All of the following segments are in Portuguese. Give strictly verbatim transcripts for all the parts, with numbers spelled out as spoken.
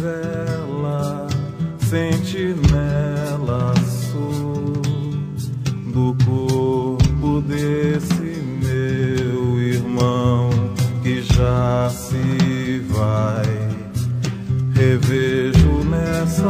vela, sentinela sou do corpo desse meu irmão que já se vai. Revejo nessa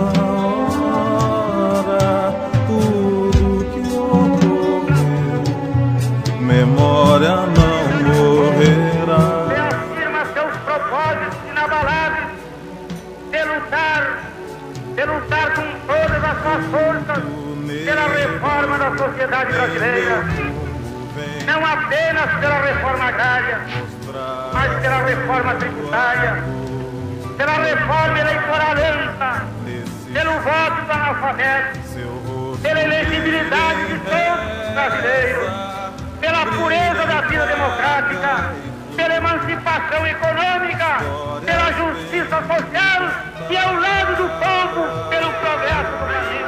hora tudo que ocorreu, memória não morrerá. Reafirma seus propósitos inabaláveis de lutar, de lutar com todas as suas forças pela reforma da sociedade brasileira, não apenas pela reforma agrária, mas pela reforma tributária, pela reforma eleitoral ampla, pelo voto do analfabeto, pela elegibilidade de todos os brasileiros, pela pureza da vida democrática, pela emancipação econômica, pela justiça social e ao lado do povo, pelo progresso do Brasil.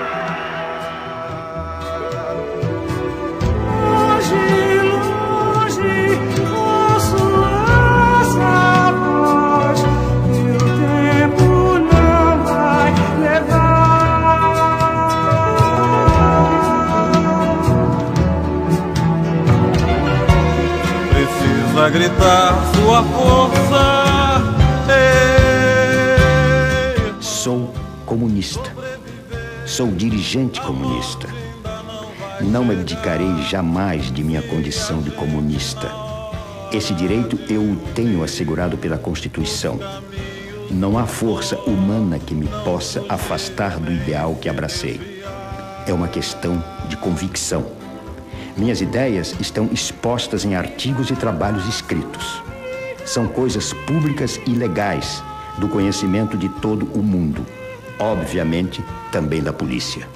A gritar sua força. Ei. Sou comunista. Sou dirigente comunista. Não me abdicarei jamais de minha condição de comunista. Esse direito eu o tenho assegurado pela Constituição. Não há força humana que me possa afastar do ideal que abracei. É uma questão de convicção. Minhas ideias estão expostas em artigos e trabalhos escritos. São coisas públicas e legais, do conhecimento de todo o mundo. Obviamente, também da polícia.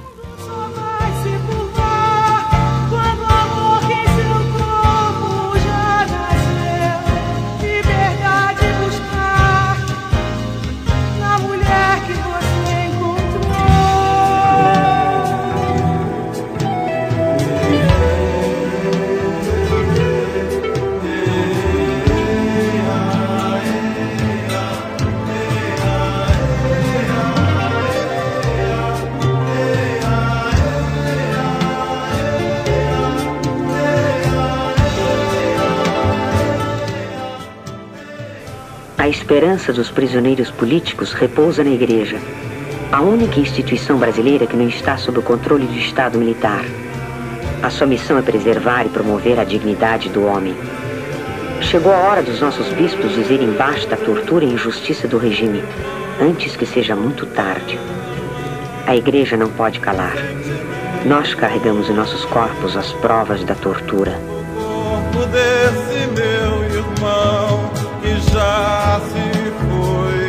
A esperança dos prisioneiros políticos repousa na Igreja, a única instituição brasileira que não está sob o controle do Estado militar. A sua missão é preservar e promover a dignidade do homem. Chegou a hora dos nossos bispos dizerem basta à tortura e injustiça do regime, antes que seja muito tarde. A Igreja não pode calar. Nós carregamos em nossos corpos as provas da tortura. O corpo desse meu irmão que já se foi,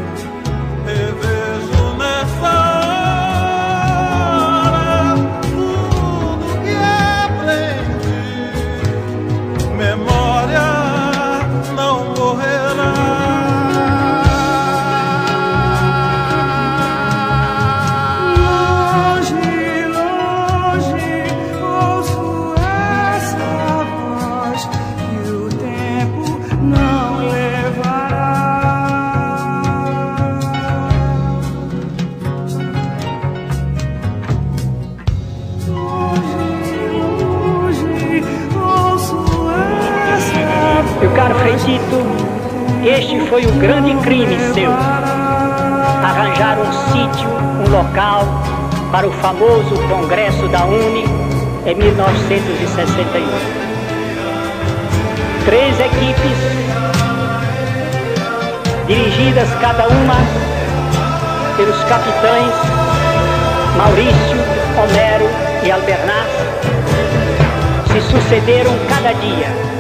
revejo nessa hora tudo que aprendi, memória não morrerá. Meu caro Frei Tito, este foi o grande crime seu. Arranjar um sítio, um local, para o famoso Congresso da UNE em mil novecentos e sessenta e um. Três equipes, dirigidas cada uma pelos capitães Maurício, Homero e Albernaz, se sucederam cada dia